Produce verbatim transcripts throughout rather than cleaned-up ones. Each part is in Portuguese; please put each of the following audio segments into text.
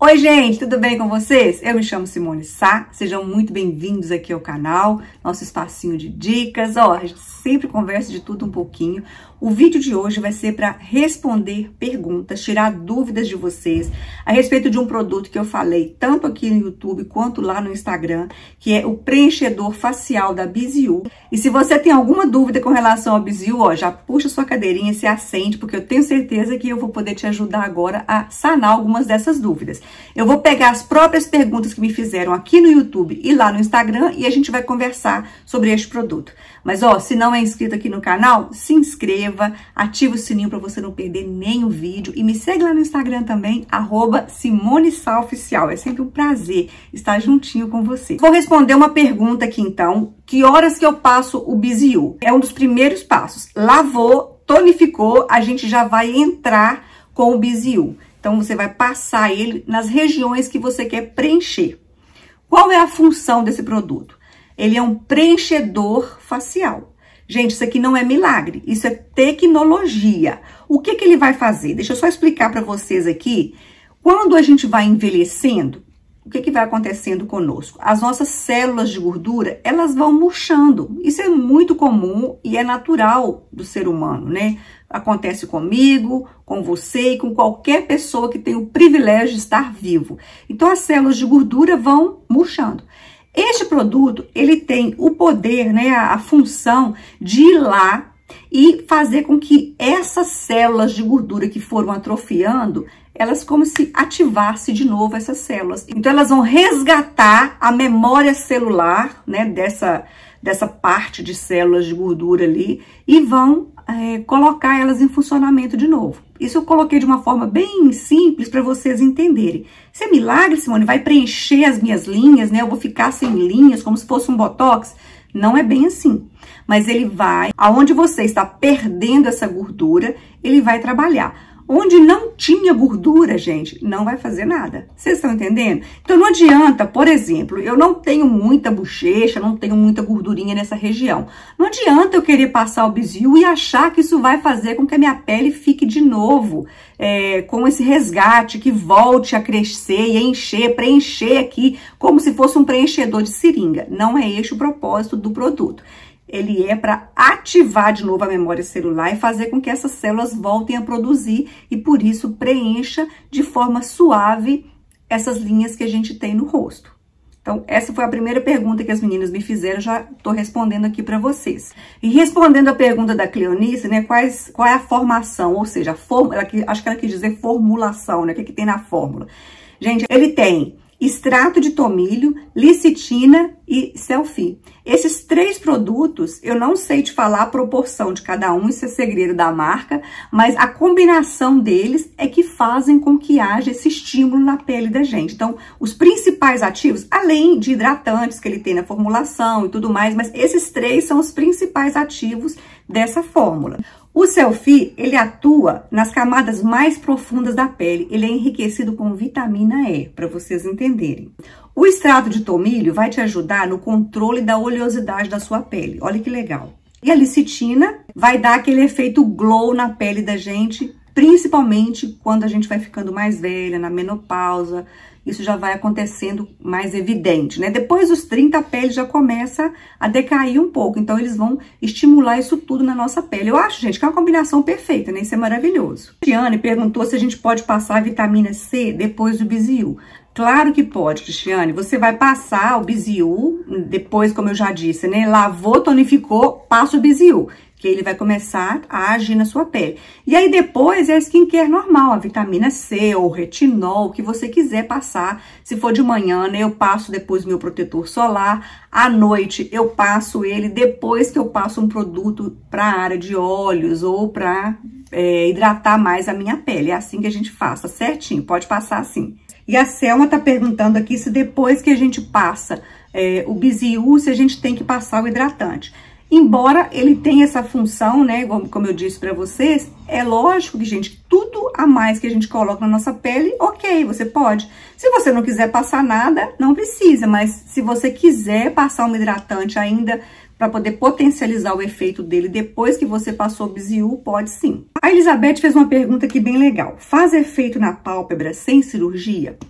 Oi gente, tudo bem com vocês? Eu me chamo Simone Sá, sejam muito bem-vindos aqui ao canal, nosso espacinho de dicas. Ó, a gente sempre conversa de tudo um pouquinho. O vídeo de hoje vai ser para responder perguntas, tirar dúvidas de vocês a respeito de um produto que eu falei tanto aqui no YouTube quanto lá no Instagram, que é o preenchedor facial da Biziu. E se você tem alguma dúvida com relação ao Biziu, ó, já puxa sua cadeirinha e se assente, porque eu tenho certeza que eu vou poder te ajudar agora a sanar algumas dessas dúvidas. Eu vou pegar as próprias perguntas que me fizeram aqui no YouTube e lá no Instagram e a gente vai conversar sobre este produto. Mas, ó, se não é inscrito aqui no canal, se inscreva, ativa o sininho para você não perder nenhum vídeo e me segue lá no Instagram também, arroba Simone Sá Oficial. É sempre um prazer estar juntinho com você. Vou responder uma pergunta aqui, então. Que horas que eu passo o Biziu? É um dos primeiros passos. Lavou, tonificou, a gente já vai entrar com o Biziu. Então, você vai passar ele nas regiões que você quer preencher. Qual é a função desse produto? Ele é um preenchedor facial. Gente, isso aqui não é milagre, isso é tecnologia. O que que ele vai fazer? Deixa eu só explicar para vocês aqui. Quando a gente vai envelhecendo, o que que vai acontecendo conosco? As nossas células de gordura, elas vão murchando. Isso é muito comum e é natural do ser humano, né? Acontece comigo, com você e com qualquer pessoa que tem o privilégio de estar vivo. Então, as células de gordura vão murchando. Este produto, ele tem o poder, né, a, a função de ir lá e fazer com que essas células de gordura que foram atrofiando, elas como se ativasse de novo essas células. Então, elas vão resgatar a memória celular, né, dessa, dessa parte de células de gordura ali e vão é, colocar elas em funcionamento de novo. Isso eu coloquei de uma forma bem simples para vocês entenderem. Isso é milagre, Simone? Vai preencher as minhas linhas, né? Eu vou ficar sem linhas, como se fosse um botox? Não é bem assim. Mas ele vai, aonde você está perdendo essa gordura, ele vai trabalhar. Onde não tinha gordura, gente, não vai fazer nada. Vocês estão entendendo? Então, não adianta, por exemplo, eu não tenho muita bochecha, não tenho muita gordurinha nessa região. Não adianta eu querer passar o Biziu e achar que isso vai fazer com que a minha pele fique de novo é, com esse resgate, que volte a crescer e a encher, preencher aqui, como se fosse um preenchedor de seringa. Não é este o propósito do produto. Ele é para ativar de novo a memória celular e fazer com que essas células voltem a produzir e, por isso, preencha de forma suave essas linhas que a gente tem no rosto. Então, essa foi a primeira pergunta que as meninas me fizeram, já estou respondendo aqui para vocês. E respondendo a pergunta da Cleonice, né, quais, qual é a formação, ou seja, a fórmula, acho que ela quis dizer formulação, né, o que, que tem na fórmula. Gente, ele tem extrato de tomilho, licitina e selfie. Esses três produtos, eu não sei te falar a proporção de cada um, isso é segredo da marca, mas a combinação deles é que fazem com que haja esse estímulo na pele da gente. Então, os principais ativos, além de hidratantes que ele tem na formulação e tudo mais, mas esses três são os principais ativos dessa fórmula. O selfie, ele atua nas camadas mais profundas da pele. Ele é enriquecido com vitamina E, para vocês entenderem. O extrato de tomilho vai te ajudar no controle da oleosidade da sua pele. Olha que legal. E a licitina vai dar aquele efeito glow na pele da gente, principalmente quando a gente vai ficando mais velha, na menopausa. Isso já vai acontecendo mais evidente, né? Depois dos trinta, a pele já começa a decair um pouco. Então, eles vão estimular isso tudo na nossa pele. Eu acho, gente, que é uma combinação perfeita, né? Isso é maravilhoso. A Cristiane perguntou se a gente pode passar a vitamina C depois do Biziu. Claro que pode, Cristiane. Você vai passar o Biziu, depois, como eu já disse, né? Lavou, tonificou, passa o Biziu, que ele vai começar a agir na sua pele. E aí depois é a skincare normal, a vitamina C ou retinol, o que você quiser passar. Se for de manhã, né, eu passo depois meu protetor solar. À noite eu passo ele depois que eu passo um produto para a área de óleos ou para é, hidratar mais a minha pele. É assim que a gente faça, certinho, pode passar assim. E a Selma tá perguntando aqui se depois que a gente passa é, o Biziu, se a gente tem que passar o hidratante. Embora ele tenha essa função, né, como eu disse para vocês, é lógico que, gente, tudo a mais que a gente coloca na nossa pele, ok, você pode. Se você não quiser passar nada, não precisa, mas se você quiser passar um hidratante ainda para poder potencializar o efeito dele depois que você passou o Biziu, pode sim. A Elizabeth fez uma pergunta aqui bem legal. Faz efeito na pálpebra sem cirurgia?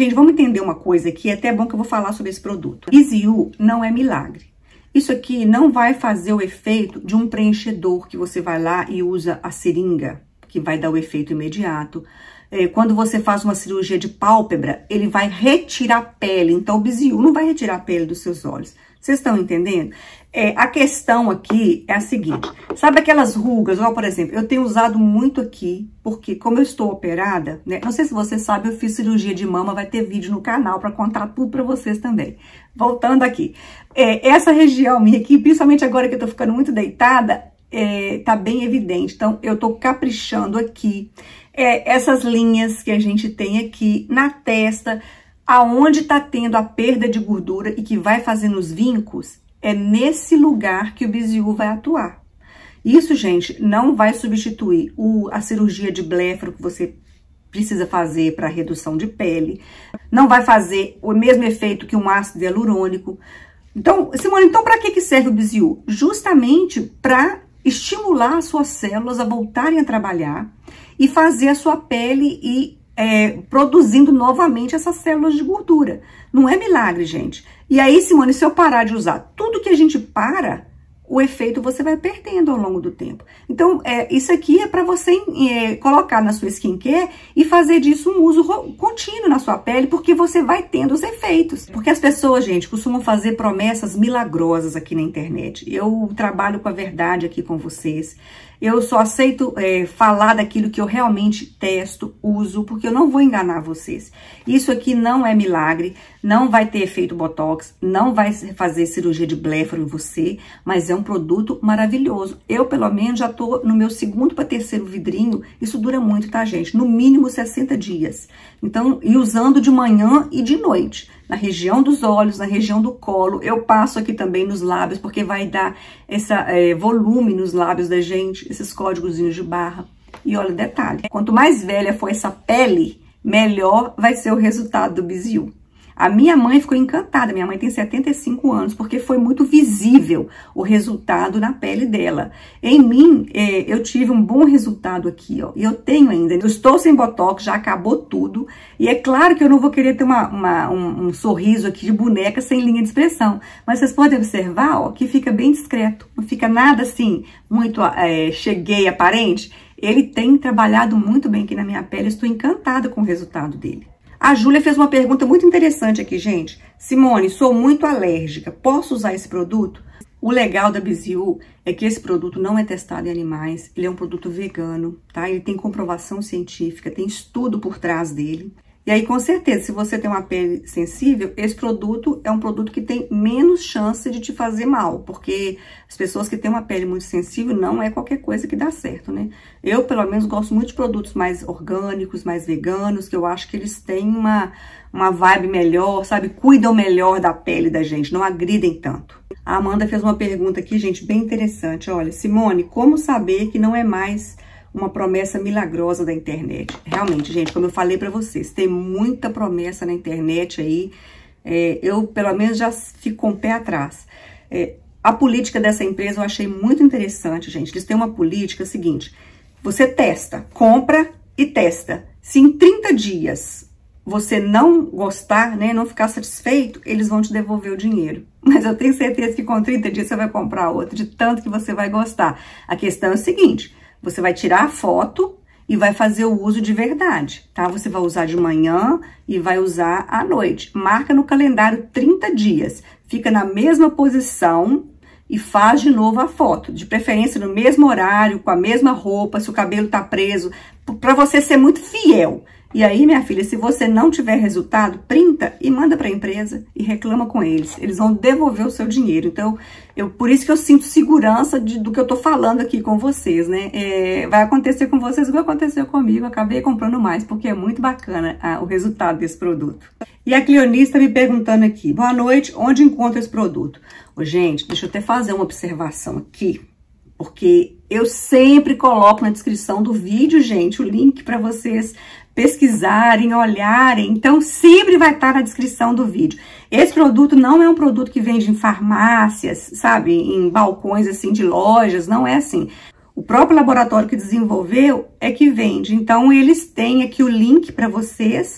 Gente, vamos entender uma coisa aqui, é até bom que eu vou falar sobre esse produto. Biziu não é milagre. Isso aqui não vai fazer o efeito de um preenchedor que você vai lá e usa a seringa, que vai dar o efeito imediato. É, quando você faz uma cirurgia de pálpebra, ele vai retirar a pele. Então, o Biziu não vai retirar a pele dos seus olhos. Vocês estão entendendo? É, a questão aqui é a seguinte. Sabe aquelas rugas? Igual, por exemplo, eu tenho usado muito aqui, porque como eu estou operada, né? Não sei se vocês sabem, eu fiz cirurgia de mama, vai ter vídeo no canal para contar tudo para vocês também. Voltando aqui. É, essa região minha aqui, principalmente agora que eu tô ficando muito deitada, é, tá bem evidente. Então, eu tô caprichando aqui. É, essas linhas que a gente tem aqui na testa, aonde tá tendo a perda de gordura e que vai fazendo os vincos, é nesse lugar que o Biziu vai atuar. Isso, gente, não vai substituir o, a cirurgia de blefaro que você precisa fazer para redução de pele. Não vai fazer o mesmo efeito que um ácido hialurônico. Então, Simone, então para que que serve o Biziu? Justamente para estimular as suas células a voltarem a trabalhar e fazer a sua pele ir é, produzindo novamente essas células de gordura. Não é milagre, gente. E aí, Simone, se eu parar de usar tudo que a gente para, o efeito você vai perdendo ao longo do tempo. Então, é, isso aqui é para você é, colocar na sua skincare e fazer disso um uso contínuo na sua pele, porque você vai tendo os efeitos. Porque as pessoas, gente, costumam fazer promessas milagrosas aqui na internet. Eu trabalho com a verdade aqui com vocês. Eu só aceito é, falar daquilo que eu realmente testo, uso, porque eu não vou enganar vocês. Isso aqui não é milagre, não vai ter efeito botox, não vai fazer cirurgia de blefaro em você, mas é um produto maravilhoso. Eu, pelo menos, já tô no meu segundo para terceiro vidrinho. Isso dura muito, tá, gente? No mínimo sessenta dias. Então, e usando de manhã e de noite. Na região dos olhos, na região do colo. Eu passo aqui também nos lábios, porque vai dar esse é, volume nos lábios da gente, esses códigozinhos de barra. E olha o detalhe, quanto mais velha for essa pele, melhor vai ser o resultado do Biziu. A minha mãe ficou encantada, minha mãe tem setenta e cinco anos, porque foi muito visível o resultado na pele dela. Em mim, é, eu tive um bom resultado aqui, ó, e eu tenho ainda. Eu estou sem botox, já acabou tudo, e é claro que eu não vou querer ter uma, uma, um, um sorriso aqui de boneca sem linha de expressão, mas vocês podem observar, ó, que fica bem discreto, não fica nada assim, muito é, cheguei aparente. Ele tem trabalhado muito bem aqui na minha pele, estou encantada com o resultado dele. A Júlia fez uma pergunta muito interessante aqui, gente. Simone, sou muito alérgica, posso usar esse produto? O legal da Biziu é que esse produto não é testado em animais, ele é um produto vegano, tá? Ele tem comprovação científica, tem estudo por trás dele. E aí, com certeza, se você tem uma pele sensível, esse produto é um produto que tem menos chance de te fazer mal, porque as pessoas que têm uma pele muito sensível não é qualquer coisa que dá certo, né? Eu, pelo menos, gosto muito de produtos mais orgânicos, mais veganos, que eu acho que eles têm uma, uma vibe melhor, sabe? Cuidam melhor da pele da gente, não agridem tanto. A Amanda fez uma pergunta aqui, gente, bem interessante. Olha, Simone, como saber que não é mais uma promessa milagrosa da internet? Realmente, gente, como eu falei pra vocês, tem muita promessa na internet aí. É, eu, pelo menos, já fico com o pé atrás. É, a política dessa empresa eu achei muito interessante, gente. Eles têm uma política seguinte: você testa, compra e testa. Se em trinta dias você não gostar, né, não ficar satisfeito, eles vão te devolver o dinheiro. Mas eu tenho certeza que com trinta dias você vai comprar outro, de tanto que você vai gostar. A questão é o seguinte: você vai tirar a foto e vai fazer o uso de verdade, tá? Você vai usar de manhã e vai usar à noite. Marca no calendário trinta dias. Fica na mesma posição e faz de novo a foto. De preferência no mesmo horário, com a mesma roupa, se o cabelo tá preso, pra você ser muito fiel. E aí, minha filha, se você não tiver resultado, printa e manda para a empresa e reclama com eles. Eles vão devolver o seu dinheiro. Então, eu, por isso que eu sinto segurança de, do que eu tô falando aqui com vocês, né? É, vai acontecer com vocês o que aconteceu comigo. Eu acabei comprando mais, porque é muito bacana ah, o resultado desse produto. E a Cleonice tá me perguntando aqui: boa noite, onde encontro esse produto? Ô, gente, deixa eu até fazer uma observação aqui, porque eu sempre coloco na descrição do vídeo, gente, o link para vocês pesquisarem, olharem. Então, sempre vai estar na descrição do vídeo. Esse produto não é um produto que vende em farmácias, sabe? Em balcões, assim, de lojas, não é assim. O próprio laboratório que desenvolveu é que vende. Então, eles têm aqui o link para vocês.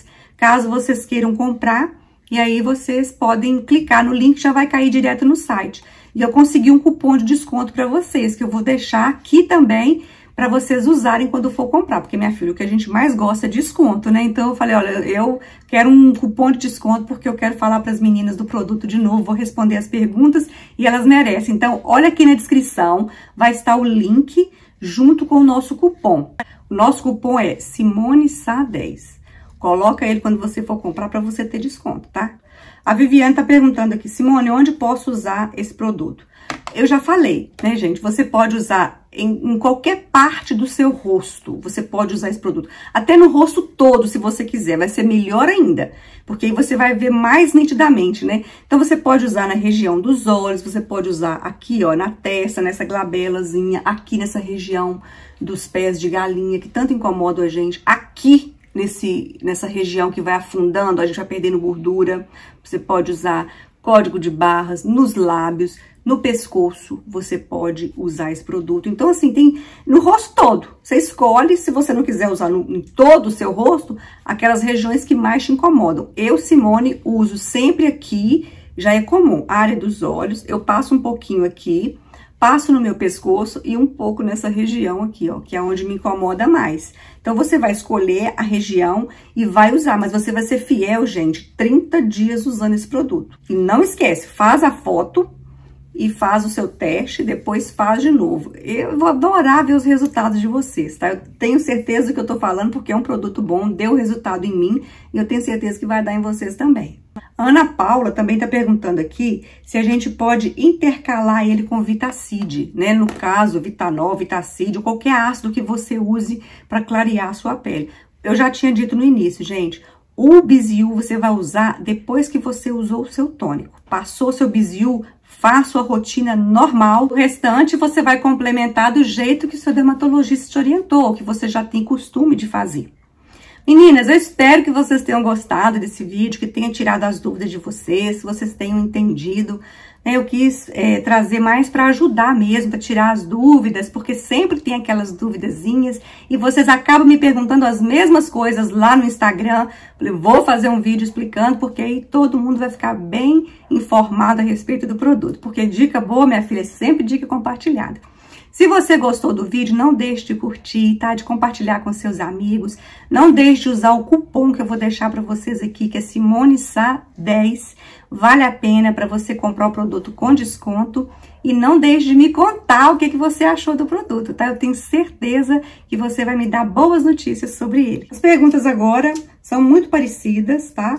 caso vocês queiram comprar, e aí vocês podem clicar no link, já vai cair direto no site. E eu consegui um cupom de desconto para vocês, que eu vou deixar aqui também, para vocês usarem quando for comprar, porque, minha filha, o que a gente mais gosta é desconto, né? Então, eu falei, olha, eu quero um cupom de desconto, porque eu quero falar para as meninas do produto de novo, vou responder as perguntas e elas merecem. Então, olha aqui na descrição, vai estar o link junto com o nosso cupom. O nosso cupom é Simone Sá dez. Coloca ele quando você for comprar para você ter desconto, tá? A Viviane tá perguntando aqui, Simone, onde posso usar esse produto? Eu já falei, né, gente? Você pode usar em, em qualquer parte do seu rosto. Você pode usar esse produto. Até no rosto todo, se você quiser. Vai ser melhor ainda. Porque aí você vai ver mais nitidamente, né? Então, você pode usar na região dos olhos. Você pode usar aqui, ó, na testa, nessa glabelazinha. Aqui nessa região dos pés de galinha, que tanto incomoda a gente. Aqui, nesse, nessa região que vai afundando, a gente vai perdendo gordura. Você pode usar código de barras nos lábios. No pescoço, você pode usar esse produto. Então, assim, tem no rosto todo. Você escolhe, se você não quiser usar no, em todo o seu rosto, aquelas regiões que mais te incomodam. Eu, Simone, uso sempre aqui, já é comum, a área dos olhos. Eu passo um pouquinho aqui, passo no meu pescoço e um pouco nessa região aqui, ó, que é onde me incomoda mais. Então, você vai escolher a região e vai usar, mas você vai ser fiel, gente, trinta dias usando esse produto. E não esquece, faz a foto e faz o seu teste, depois faz de novo. Eu vou adorar ver os resultados de vocês, tá? Eu tenho certeza do que eu tô falando, porque é um produto bom, deu resultado em mim, e eu tenho certeza que vai dar em vocês também. A Ana Paula também tá perguntando aqui se a gente pode intercalar ele com Vitacid, né? No caso, Vitanol, Vitacid, ou qualquer ácido que você use para clarear a sua pele. Eu já tinha dito no início, gente, o Biziu você vai usar depois que você usou o seu tônico. Passou o seu Biziu, faça a rotina normal. O restante você vai complementar do jeito que o seu dermatologista te orientou, que você já tem costume de fazer. Meninas, eu espero que vocês tenham gostado desse vídeo, que tenha tirado as dúvidas de vocês, que vocês tenham entendido. Eu quis é, trazer mais para ajudar mesmo, para tirar as dúvidas, porque sempre tem aquelas duvidazinhas e vocês acabam me perguntando as mesmas coisas lá no Instagram. Eu vou fazer um vídeo explicando, porque aí todo mundo vai ficar bem informado a respeito do produto. Porque dica boa, minha filha, é sempre dica compartilhada. Se você gostou do vídeo, não deixe de curtir, tá? De compartilhar com seus amigos. Não deixe de usar o cupom que eu vou deixar para vocês aqui, que é Simone Sá dez. Vale a pena para você comprar o produto com desconto. E não deixe de me contar o que, que você achou do produto, tá? Eu tenho certeza que você vai me dar boas notícias sobre ele. As perguntas agora são muito parecidas, tá?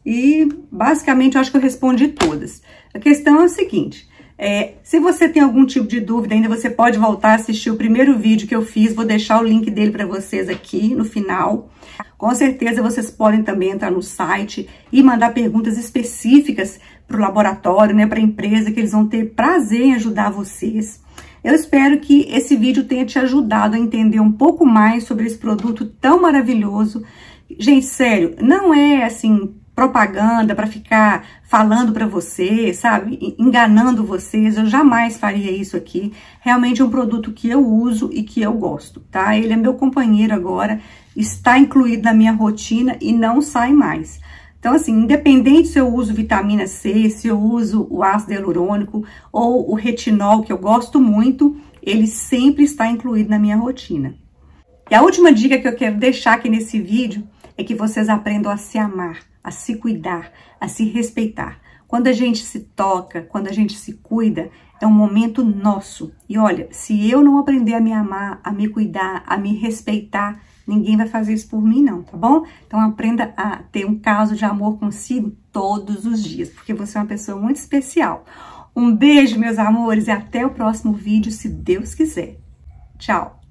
E basicamente eu acho que eu respondi todas. A questão é o seguinte... É, se você tem algum tipo de dúvida ainda, você pode voltar a assistir o primeiro vídeo que eu fiz, vou deixar o link dele para vocês aqui no final. Com certeza vocês podem também entrar no site e mandar perguntas específicas para o laboratório, né, para a empresa, que eles vão ter prazer em ajudar vocês. Eu espero que esse vídeo tenha te ajudado a entender um pouco mais sobre esse produto tão maravilhoso. Gente, sério, não é assim... propaganda para ficar falando para você, sabe, enganando vocês. Eu jamais faria isso aqui. Realmente é um produto que eu uso e que eu gosto, tá? Ele é meu companheiro agora, está incluído na minha rotina e não sai mais. Então, assim, independente se eu uso vitamina C, se eu uso o ácido hialurônico ou o retinol, que eu gosto muito, ele sempre está incluído na minha rotina. E a última dica que eu quero deixar aqui nesse vídeo é que vocês aprendam a se amar, a se cuidar, a se respeitar. Quando a gente se toca, quando a gente se cuida, é um momento nosso. E olha, se eu não aprender a me amar, a me cuidar, a me respeitar, ninguém vai fazer isso por mim não, tá bom? Então aprenda a ter um caso de amor consigo todos os dias, porque você é uma pessoa muito especial. Um beijo, meus amores, e até o próximo vídeo, se Deus quiser. Tchau!